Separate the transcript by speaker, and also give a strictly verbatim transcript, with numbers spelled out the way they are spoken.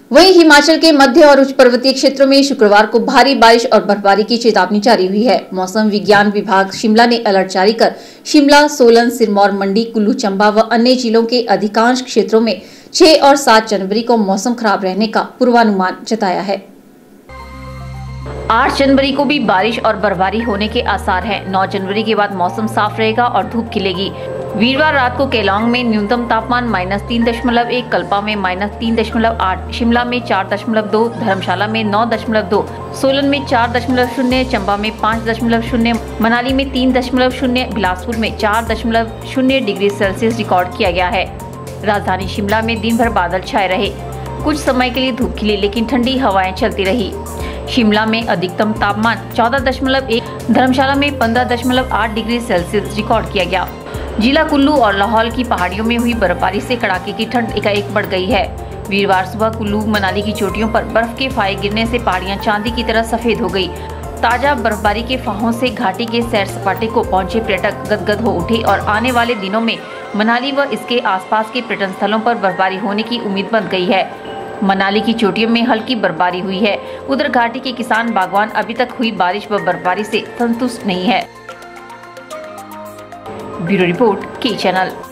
Speaker 1: वहीं हिमाचल के मध्य और उच्च पर्वतीय क्षेत्रों में शुक्रवार को भारी बारिश और बर्फबारी की चेतावनी जारी हुई है। मौसम विज्ञान विभाग शिमला ने अलर्ट जारी कर शिमला, सोलन, सिरमौर, मंडी, कुल्लू, चंबा व अन्य जिलों के अधिकांश क्षेत्रों में छह और सात जनवरी को मौसम खराब रहने का पूर्वानुमान जताया है। आठ जनवरी को भी बारिश और बर्फबारी होने के आसार हैं। नौ जनवरी के बाद मौसम साफ रहेगा और धूप खिलेगी। वीरवार रात को केलांग में न्यूनतम तापमान माइनस तीन दशमलव एक, कल्पा में माइनस तीन दशमलव आठ, शिमला में चार दशमलव दो, धर्मशाला में नौ दशमलव दो, सोलन में चार दशमलव शून्य, चंबा में पाँच दशमलव शून्य, मनाली में तीन दशमलव शून्य, बिलासपुर में चार दशमलव शून्य डिग्री सेल्सियस रिकॉर्ड किया गया है। राजधानी शिमला में दिन भर बादल छाए रहे। कुछ समय के लिए धूप खिली, लेकिन ठंडी हवाएं चलती रही। शिमला में अधिकतम तापमान चौदह दशमलव एक, धर्मशाला में पंद्रह दशमलव आठ डिग्री सेल्सियस रिकॉर्ड किया गया। जिला कुल्लू और लाहौल की पहाड़ियों में हुई बर्फबारी से कड़ाके की ठंड एकाएक बढ़ गई है। वीरवार सुबह कुल्लू, मनाली की चोटियों पर बर्फ के फाहे गिरने से पहाड़ियां चांदी की तरह सफेद हो गई। ताजा बर्फबारी के फाहों से घाटी के सैर सपाटे को पहुंचे पर्यटक गदगद हो उठे और आने वाले दिनों में मनाली व इसके आसपास के पर्यटन स्थलों पर बर्फबारी होने की उम्मीद बन गई है। मनाली की चोटियों में हल्की बर्फबारी हुई है। उधर घाटी के किसान बागवान अभी तक हुई बारिश व बर्फबारी से संतुष्ट नहीं है। ब्यूरो रिपोर्ट, के चैनल।